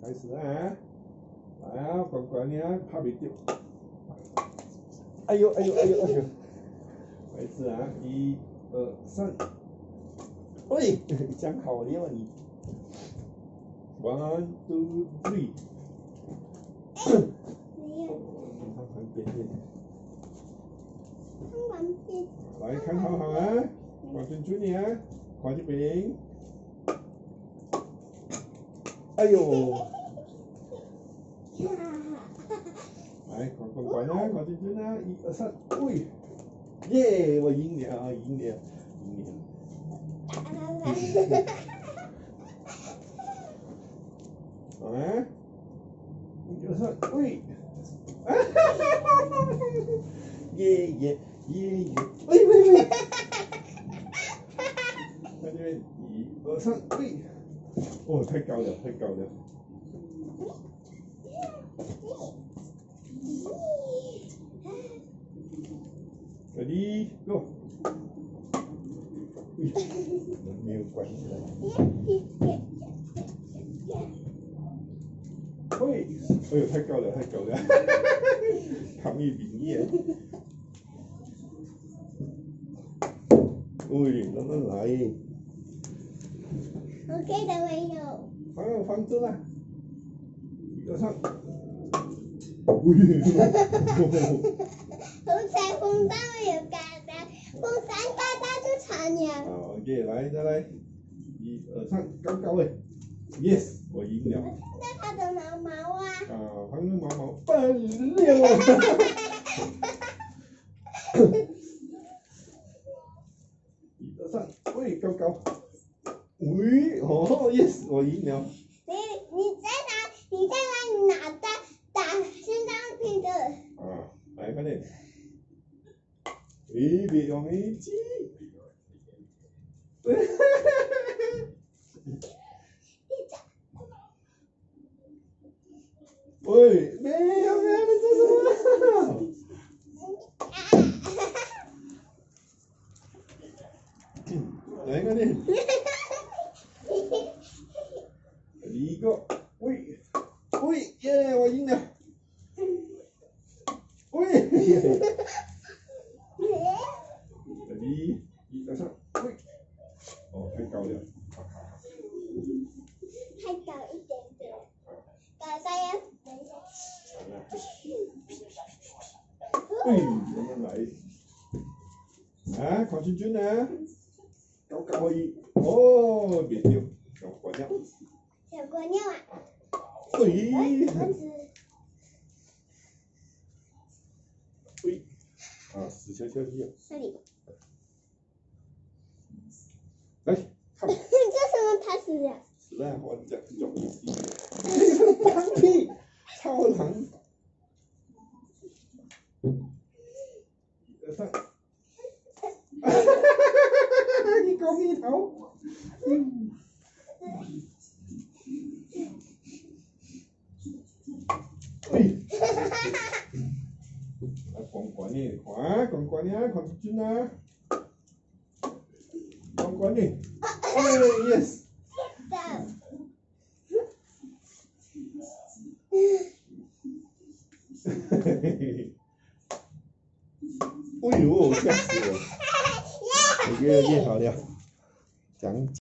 开始啊！来啊，乖乖呢，拍袂着。哎呦！开始啊！1、2、3。喂，讲好了你。1、2、3。看旁边的。来看好好啊，看准准的啊，看这边。哎呦！来，看乖乖啊，看准准啊，1、2、3，喂，耶，我赢了。啊，1、2、3，喂，耶，喂，在这边1、2、3，喂，哦，太高了。Ready, go！ 没有关系的。喂，哎呦，太高了，抗议民意。喂，慢慢来。 我给的没有。 放着啦。1、2、3。喂。 风扇风到没有干的，风扇打就惨了。 好 ，OK， 来再来，1、2、3，高的 ，Yes， 我赢了。 看到它的毛毛啊。 啊，放个毛笨了。1、2、3，喂，高。喂，哦 ，Yes， 我赢了。 你在哪里拿的打心脏病的？ 啊，来快点。别用力挤。喂，没有，你做什么？来快点。一个，喂，耶，我赢了。喂。1、2、3，喂。哦，太高了。 太高一点点。高3要。 喂，慢慢来。啊，看清楚啊。高可以。哦，别丢，小姑娘。 小姑娘啊。 喂。喂。啊，死翘翘鸡。 那里。 来，看。 这什么爬死的？ 是啊，我讲容易。放屁，超长。1、2、3。你搞蜜桃。喂。管你，管你啊，看准啊。管你。哎 ，yes。哎呦，吓死我！OK， 好了，讲。